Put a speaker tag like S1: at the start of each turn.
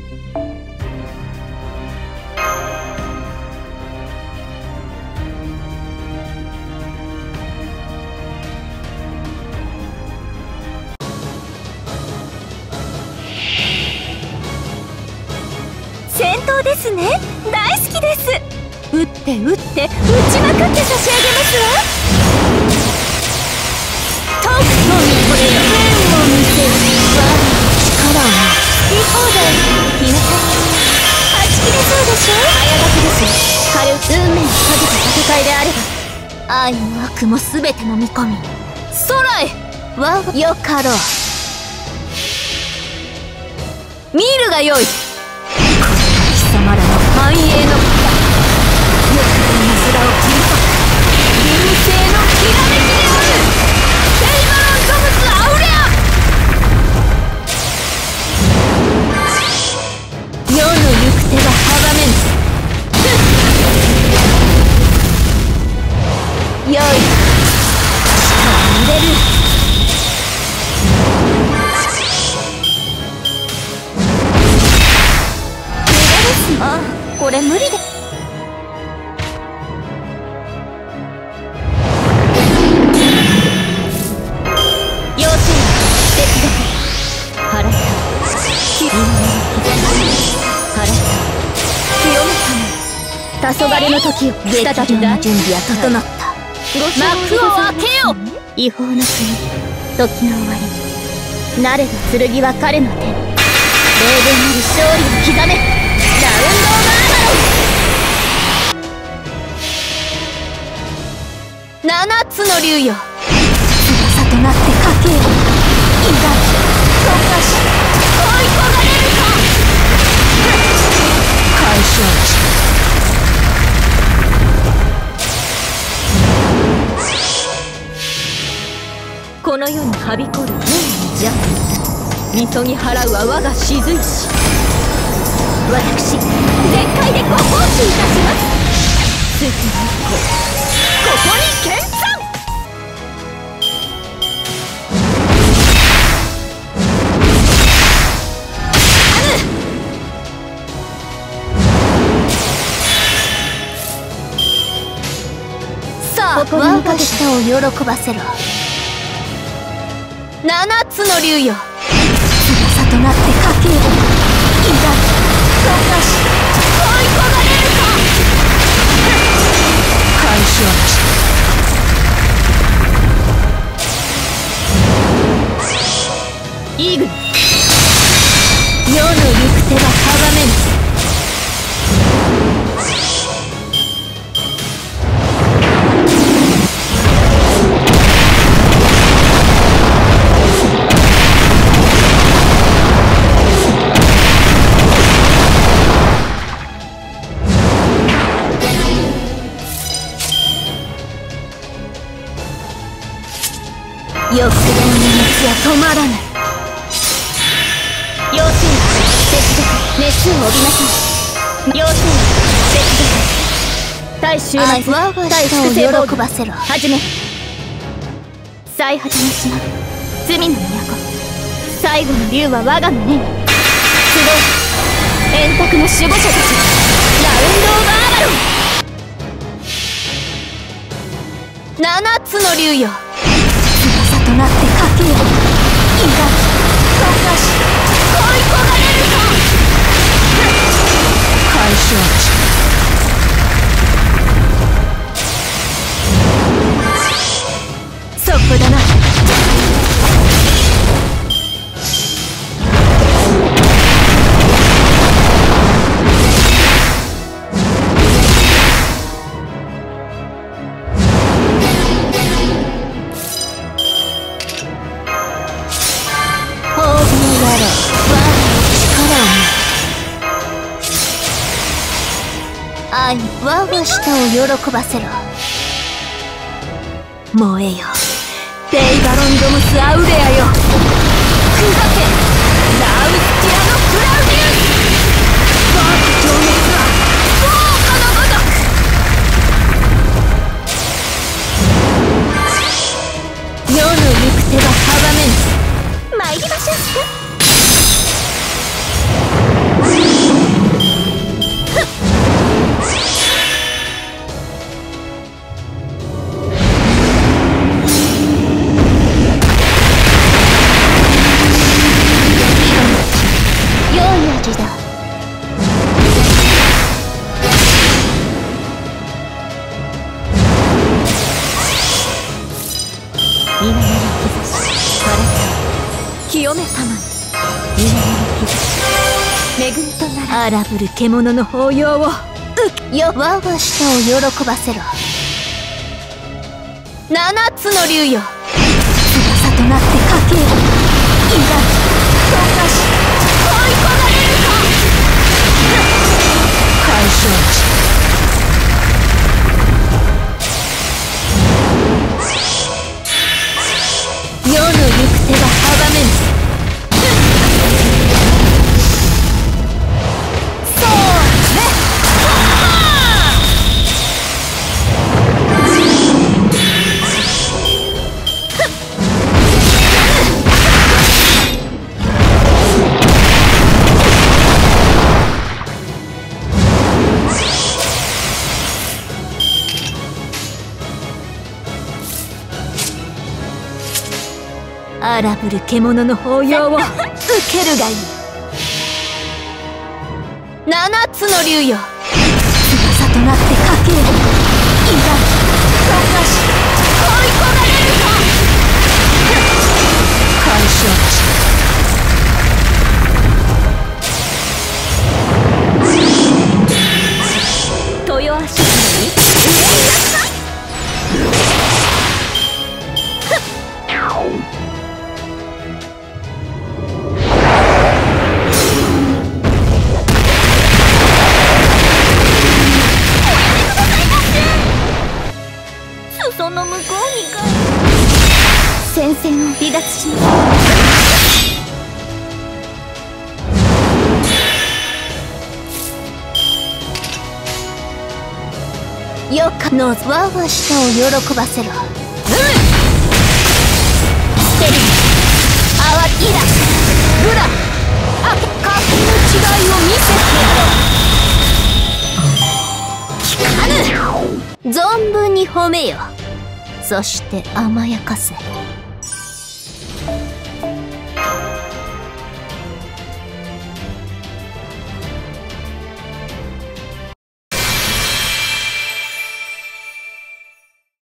S1: 戦闘ですね。大好きです。撃って撃って撃ちまくって差し上げますわ。とくとこれよ、剣を見せる我が力を好き放題決めた。はち切れそうでしょ。早書きですよ。軽運命を閉じた戦いであれば愛も悪も全ての見込み。空へ我がよかろう。見るがよい。貴様らの繁栄の旗、欲望の面を切り裂く流星のきらめきである。ペイバロンゾムスアウレア。世の行く手が阻めぬ。よい、力を入れる。あ、これ無理で。要請手伝って払った清めた黄昏の時を再びの準備は整った。幕を開けよ。違法の国、時の終わり、なれば剣は彼の手に。霊言なる勝利を刻め。ラウンドオブアーマロン。7つの竜よ、翼となってかけよ。意外溶かし追い焦がれるか。解消した。この世にはびこる天の邪気、みそぎ払うは我が雫石。私、全開でご奉仕いたします。次の一個、ここに見参。さあ、我が舌を喜ばせろ。7つの竜よ、翼となってかけよ。意外溶かし追い焦がれるか。解消した。イーグル、世の行く手が阻めぬ。欲望の熱は止まらない。要請手伝い、熱を帯びなさい。要請手伝い、大衆末大粛清を喜ばせろ。はじめ最果ての島、罪の都、最後の竜は我が胸に。都合円卓の守護者たち、ラウンドオブアーマロン。7つの竜よ、翼となってかけよ。意外溶かし追い焦がれるか。解消した。そこだな。愛、我が舌を喜ばせろ。燃えよ、ペイバロンドムスアウレアよ。砕け、ラウスティアのクラウディウス。我が情熱は豪華のごとく。世の行く手が阻めぬ。参りましょう。 恵みとなら荒ぶる獣の抱擁を我が舌を喜ばせろ。七つの竜よ、翼となって駆けよ。いざ溶かし追い込まれるか。解消値世の行く手が阻めぬ。荒ぶる獣の抱擁を受けるがいい。七つの竜よ、翼となって駆けよ。いざ溶かし追い込まれるか。解消値豊足姫に上になった。その向こうにか戦線を離脱します。よかの我が舌を喜ばせろ。ステリアワイラグラアケカの違いを見せてやろう。聞かぬ。存分に褒めよ。そして甘やかせ。